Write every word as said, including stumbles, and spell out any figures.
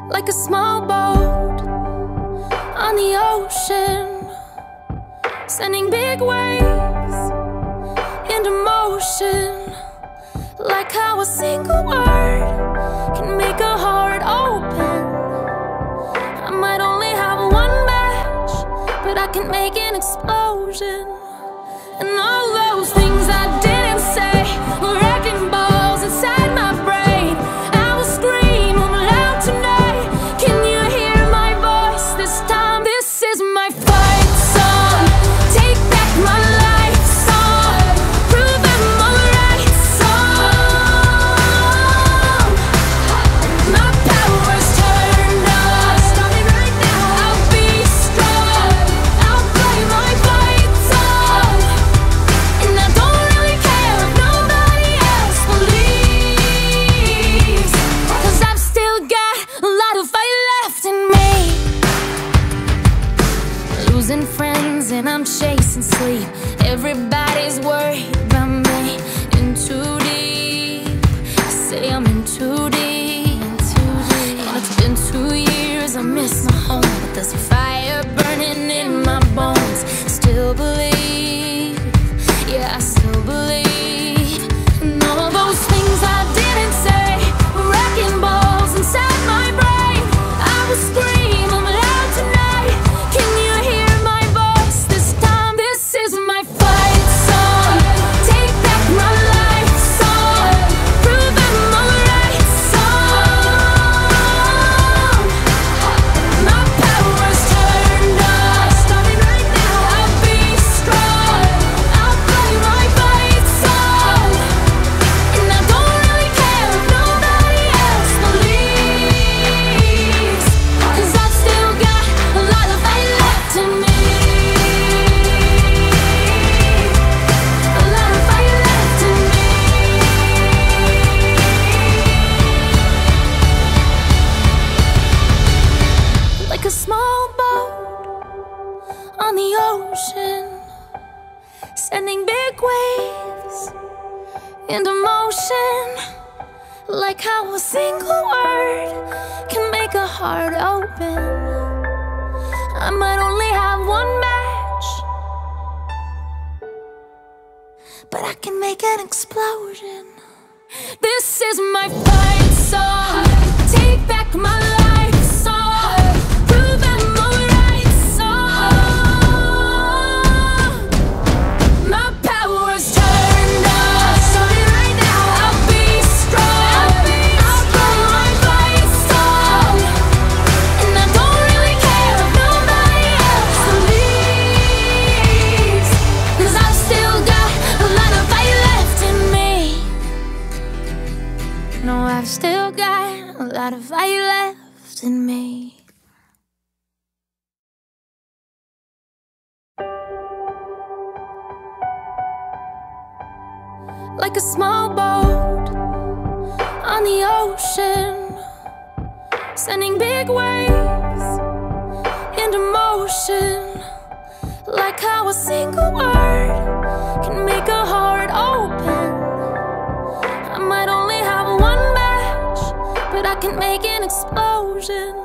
like a small boat on the ocean, sending big waves into motion. Like how a single word can make a heart open. I might only have one match, but I can make an explosion. And all those things I didn't say were wrecking balls inside my brain. I will scream loud tonight. Can you hear my voice this time? This is my fight song. Take back my life song. Prove I'm alright song. My power's turned on. Starting right now. I'll be strong. I'll play my fight song. And I don't really care if nobody else believes, 'cause I've still got a lot of fight left in me. Losing friends and I'm chasing sleep. Everybody's worried about me. In too deep. I say I'm in too deep. And it's been two years, I miss my home, but there's a fire burning in my bones. Still believe, yeah, I still believe. And all those things I didn't say were wrecking balls inside my brain. I will scream I'm loud tonight. Can you hear my voice this time? This is my fight song. Take back my life song. Prove I'm alright song. My power's turned on. Starting right now. I'll be strong. I'll play my fight song. And I don't really care if nobody else believes, 'cause I've still got a lot of fight left in me. A lot of fight left in me. Like a small boat on the ocean, sending big waves into motion. Like how a single word can make a heart open. I might only have one match, but I can make an explosion. This is my fight song. Take back my life song. Prove I'm alright song. My power's turned on. Starting right now. I'll be strong. I'll play my fight song. And I don't really care if nobody else believes, 'cause I've still got a lot of fight left in me. No, I've still got a lot of fight left in me. Like a small boat on the ocean, sending big waves into motion. Like how a single word can make a heart open. I might only have one match, but I can make an explosion.